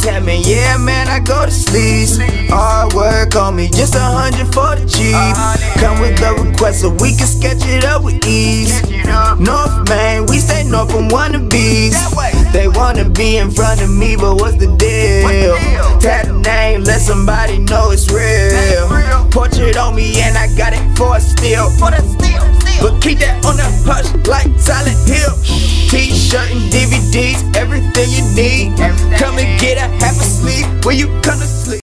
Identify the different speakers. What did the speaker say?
Speaker 1: tap me, yeah man, I go to sleep. Hard work on me, just 100 for the cheap. Come with the request so we can sketch it up with ease. North Main, we stay north from wannabes. They wanna be in front of me, but what's the deal? Tap the name, let somebody know it's real. Portrait on me and I got it for a steal. But keep that on the hush like Silent Hill. T-shirt and DVDs, everything you need. Come and get a half a sleep when you come to sleep.